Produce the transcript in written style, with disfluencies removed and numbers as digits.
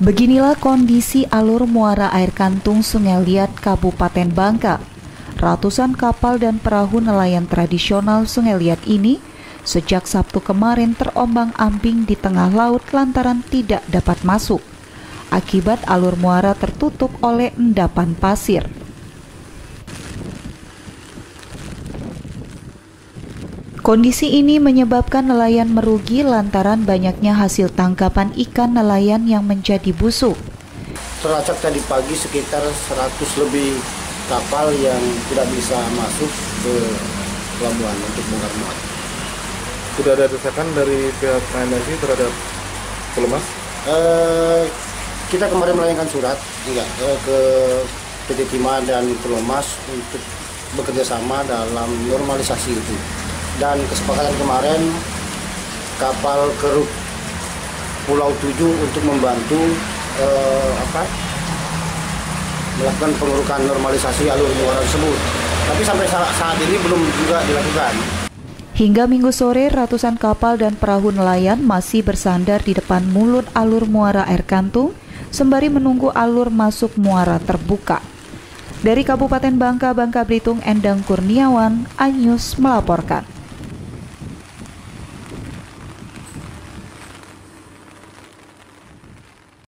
Beginilah kondisi alur muara air kantung Sungai Liat, Kabupaten Bangka. Ratusan kapal dan perahu nelayan tradisional Sungai Liat ini sejak Sabtu kemarin terombang-ambing di tengah laut lantaran tidak dapat masuk. Akibat alur muara tertutup oleh endapan pasir. Kondisi ini menyebabkan nelayan merugi lantaran banyaknya hasil tangkapan ikan nelayan yang menjadi busuk. Teracak tadi pagi sekitar 100 lebih kapal yang tidak bisa masuk ke pelabuhan untuk bongkar muat. Sudah ada desakan dari pihak KNSI terhadap Pulemas? Kita kemarin melayangkan surat ke PT Timah dan Pulemas untuk bekerja sama dalam normalisasi itu. Dan kesepakatan kemarin kapal keruk Pulau 7 untuk membantu melakukan pengurukan normalisasi alur muara tersebut. Tapi sampai saat ini belum juga dilakukan. Hingga Minggu sore, ratusan kapal dan perahu nelayan masih bersandar di depan mulut alur muara air kantung sembari menunggu alur masuk muara terbuka. Dari Kabupaten Bangka, Bangka Belitung, Endang Kurniawan, iNews melaporkan.